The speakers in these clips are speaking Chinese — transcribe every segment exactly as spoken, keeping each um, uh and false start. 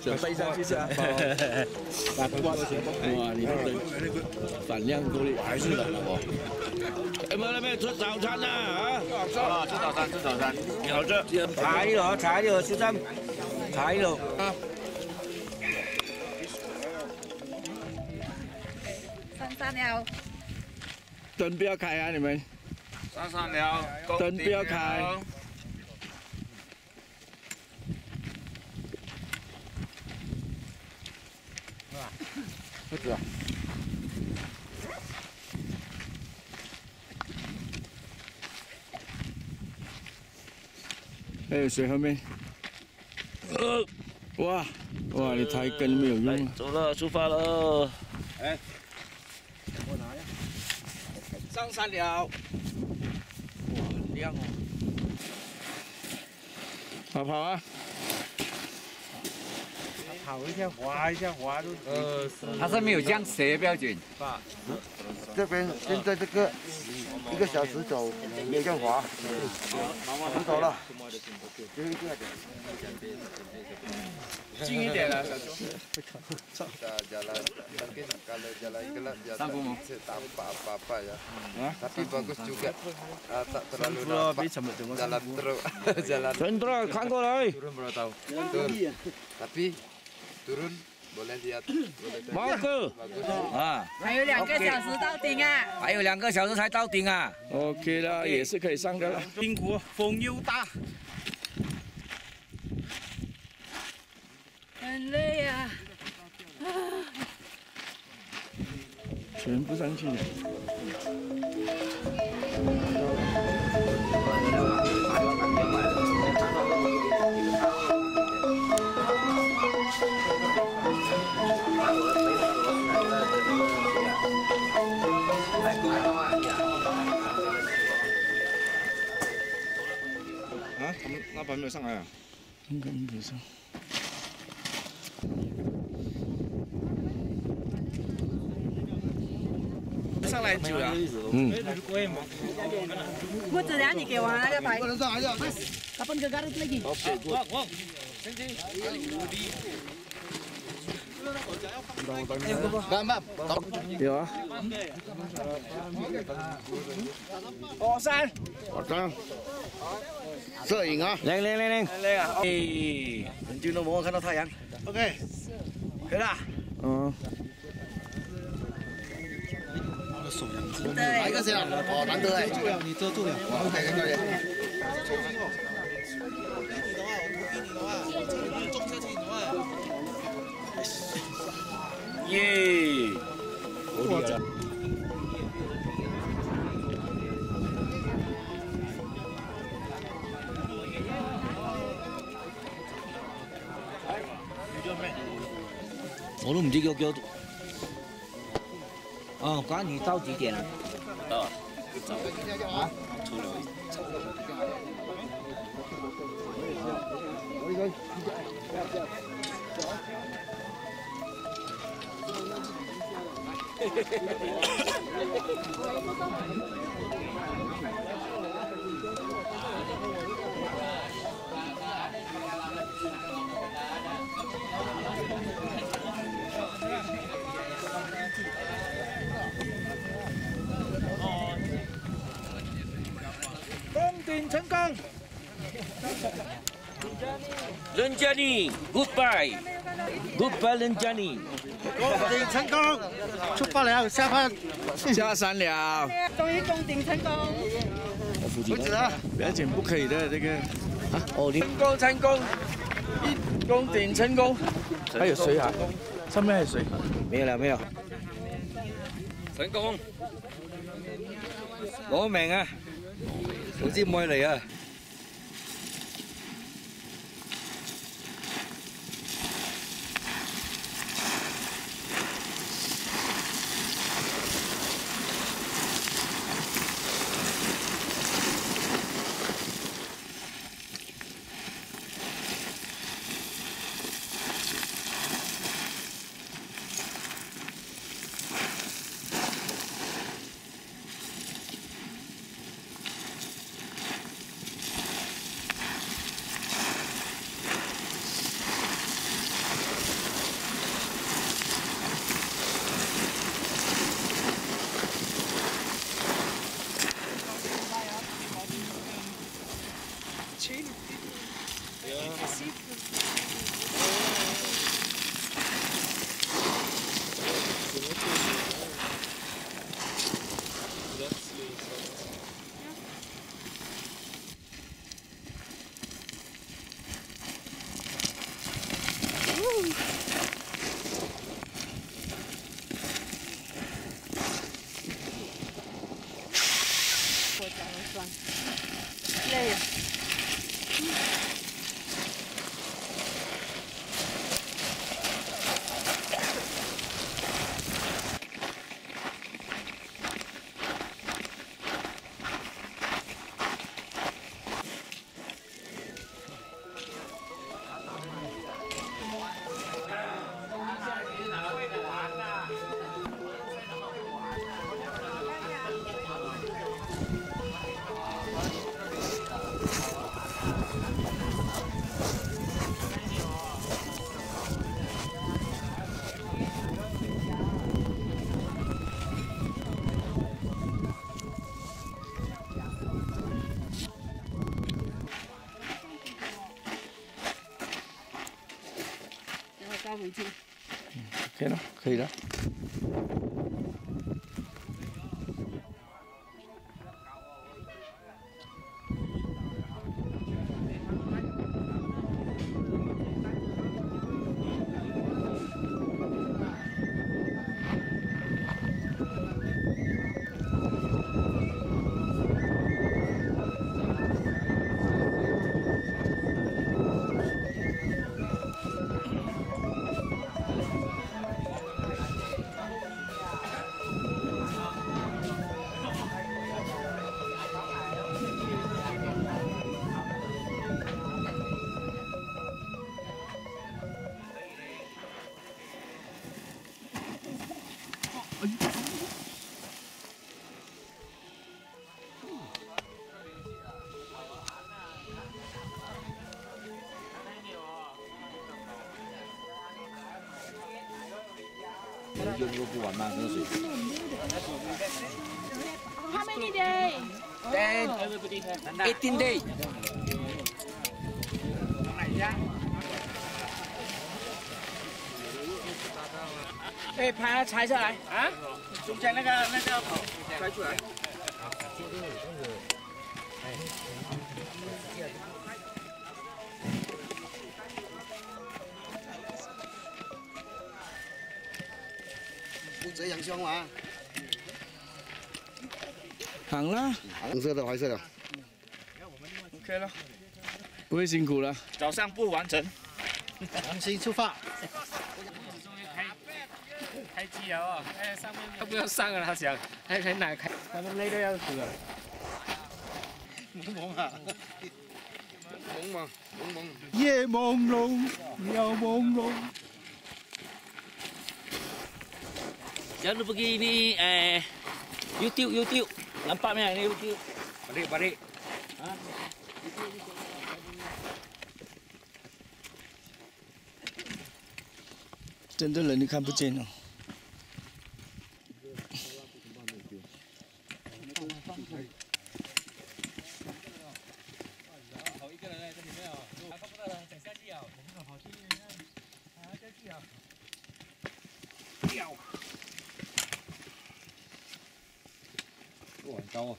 想背上去是吧？哇，你这个反量够力，还是冷了哦。有没有那边吃早餐呐？啊， 啊，吃早餐，吃早餐。 好吃。 柴了，柴了，就这样，柴了啊。 上山了。 灯不要开啊，你们。 上山了。 灯不要开。 不止啊！ 还有水后面。呃，哇哇，你抬根没有用啊！ 走了，出发了。 哎， 我拿呀。上山了。哇，亮哦！ 跑跑啊！ 跑一下，滑一下，滑就。 呃， 它上面有降斜标准。 这边现在这个一个小时走没有这样滑，不走了，就一个。 近一点了，小猪。 Jalan mungkin kalau jalan gelap ya tampak apa-apa ya. Tapi bagus juga. Tak terlalu nampak. Jalan terus jalan. 全都看过来。 Turun berapa tahu? Turun. Tapi turun boleh lihat. 毛哥。 啊。 还有两个小时到顶啊！ 还有两个小时才到顶啊。 OK 了，也是可以上的了。 辛苦，风又大。 很累啊！ 全部上去了。 啊，他们那班没有上来啊？ 应该没上。 上来久了， 嗯。 不止了，你给我那个牌。 Kapan kegarut lagi? Oke, gua. Wong, sini. 有啊。 火山， 火山，摄影啊， 亮亮亮亮亮啊！哎，很久都没有看到太阳。OK， 可以了。 嗯。 哪一个先啊？哦，难得哎。 遮住了，你遮住了。 OK，可以。 耶！我的。我都唔知叫叫。 哦，关你到几点了？啊，走啊，出了。 攻顶成功。 任嘉妮 ，Goodbye，Goodbye， 任嘉妮。 攻顶成功，出发了，下班， 下山了。 终于攻顶成功。 不止啊，不要紧，不可以的这个。啊， 哦，你成功成功，一攻顶成功。还有水啊？上面还有水。 没有了，没有。成功。攞命啊！總之唔可以嚟啊！ 我讲了算，累呀。再回去。 OK 了，可以了。 用过不完吗？这个水。 How many days? Ten, eighteen days. 哎，把它拆下来啊！中间那个那个拆出来。 负责养胸嘛。 好了红色的、白色的。 OK 了， 不会辛苦了。 早上不完成。 重新出发。 开机了哦，哎，上面他不要上了，他想还还哪开？他们累得要死了。 蒙蒙啊，蒙蒙蒙蒙。 夜朦朧，又朦朧。 Jangan lupa pergi ni eh YouTube YouTube. Nampak ni ni YouTube. Balik balik. Ha? 真的人你看不见哦。 哇，很高啊！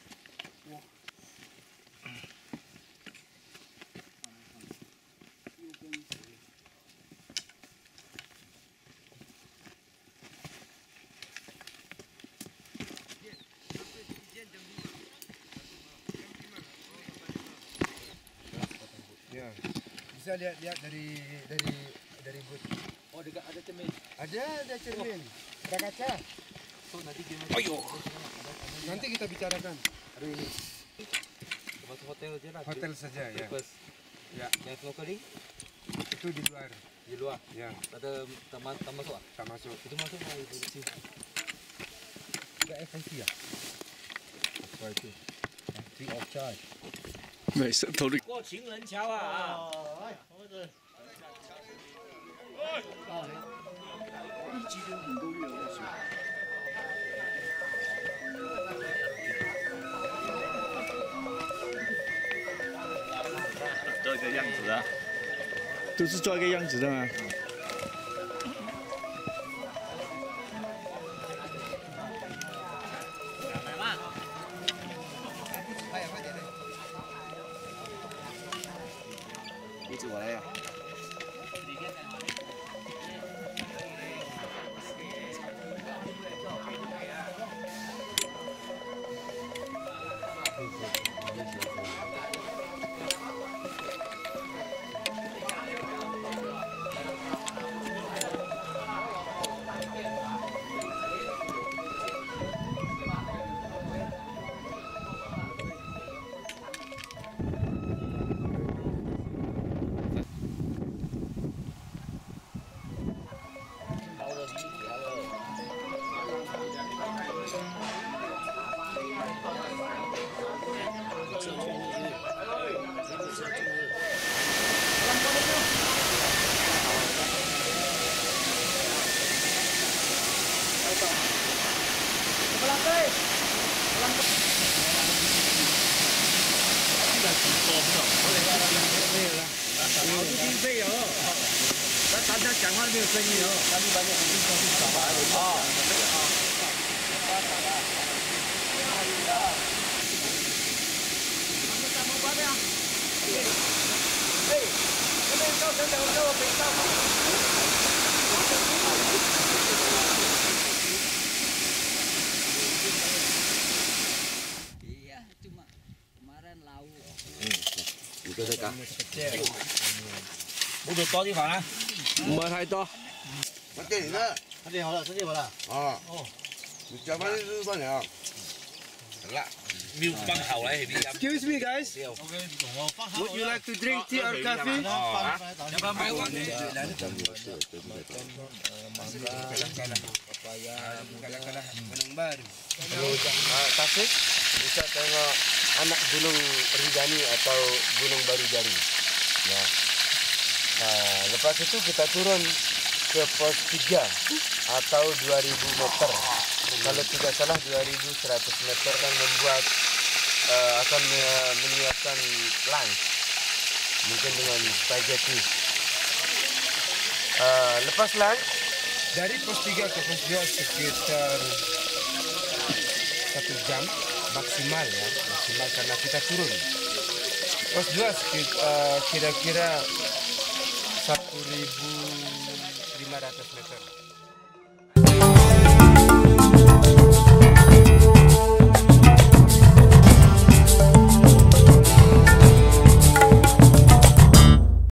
Ya, bisa lihat-lihat dari dari dari bus. Oh, dekat ada cermin. Ada ada cermin, ada kaca. So nanti gimana? Ayo. Nanti kita bicarakan hari ini. Masuk hotel aja lah. Hotel saja ya. First. Ya, Yang snorkeling itu di luar. di luar. Ya, Ada taman taman masuk ah? tak masuk. Itu masuk lah itu sih. Enggak F I C ya? Apa itu? Free of charge. 没事，头里。 过情人桥啊！ 个样子啊，都是做一个样子的吗？一直我来呀。 经费哦，咱大家讲话没有声音哦，咱一般就不是说是小孩子啊。哎，这边到等等，给我北上。 Iya, cuma kemarin lauk. 你跟他讲， 不多多地方啊。 唔係太多。 我给你的三点好了，三点好了。 啊。哦，你讲完就是多少？好了。 Excuse me, guys. Would you like to drink tea or coffee? Tasik bisa tengok anak Gunung Rinjani atau Gunung Baru Jari. Ya. Nah, lepas itu kita turun ke pos tiga atau dua ribu meter. Kalau tidak salah dua ribu seratus meter dan membuat uh, akan menyiapkan lunch. Mungkin dengan spaghetti. Uh, lepas lunch dari pos tiga ke pos dua sekitar satu jam maksimal ya, maksimal karena kita turun. Pos dua sekitar kira-kira satu ribu lima ratus meter.